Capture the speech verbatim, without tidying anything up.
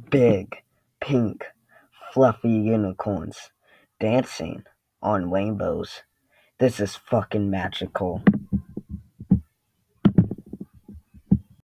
big, pink, fluffy unicorns dancing on rainbows. This is fucking magical.